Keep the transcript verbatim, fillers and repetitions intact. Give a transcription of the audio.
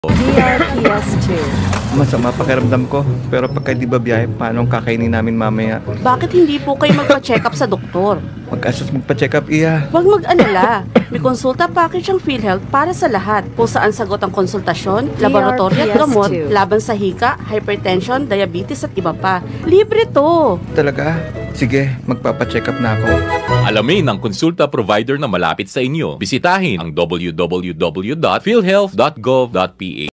D R P S two. Masama pakiramdam ko, pero pagka di ba biyahe, paano ang kakainin namin mamaya? Bakit hindi po kayo magpa-check up sa doktor? Mag-asos magpa-check up, iya. Huwag mag-alala. May konsulta package ang PhilHealth para sa lahat. Kung saan sagot ang konsultasyon, laboratory at gamot, laban sa hika, hypertension, diabetes at iba pa. Libre to! Talaga? Sige, magpapa-check up na ako. Alamin ang konsulta provider na malapit sa inyo. Bisitahin ang w w w dot philhealth dot gov dot p h.